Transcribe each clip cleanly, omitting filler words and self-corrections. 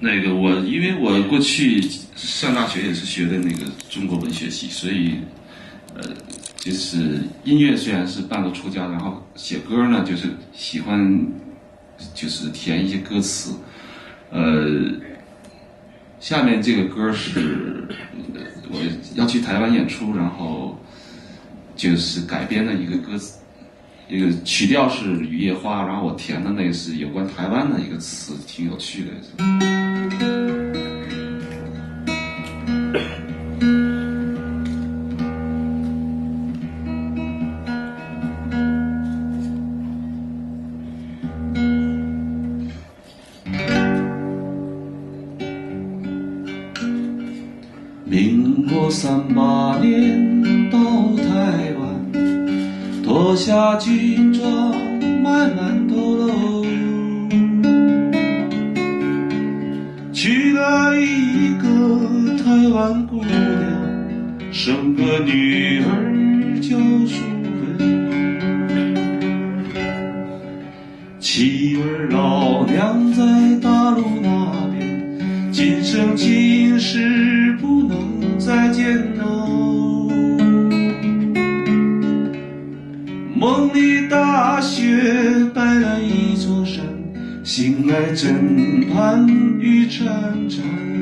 因为我过去上大学也是学的那个中国文学系，所以就是音乐虽然是半路出家，然后写歌呢就是喜欢就是填一些歌词。下面这个歌是我要去台湾演出，然后就是改编的一个歌词，一个曲调是雨夜花，然后我填的那个是有关台湾的一个词，挺有趣的。民国38年到台湾，脱下军装慢慢透露，娶了一个台湾姑娘，生个女儿叫淑芬。妻儿老娘在大陆那边，今生今世不能再见喽。梦里大雪白了一座山，醒来枕畔雨潺潺。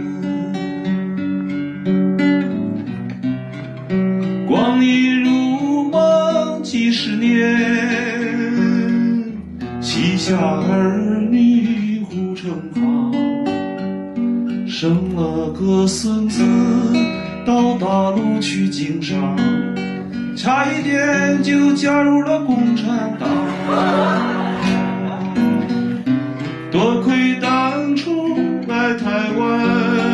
光阴如梦几十年，膝下儿女护成行，生了个孙子到大陆去经商，差一点就加入了共产党。多亏当初来台湾，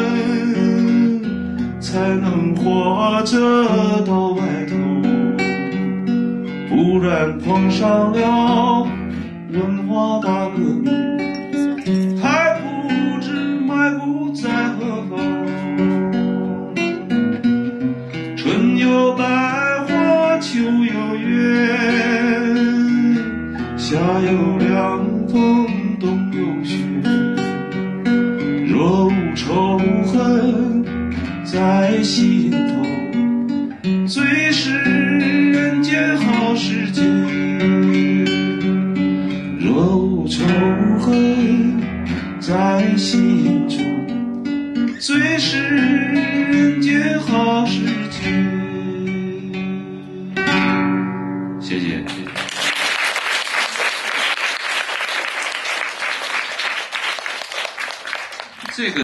才能活着到外头，不然碰上了文化大革命，还不知埋骨在何方。春有百花秋有月，夏有凉风冬有雪。若无仇恨在心头，最是人间好时节。若无仇恨在心中，最是人间好时节。谢谢。这个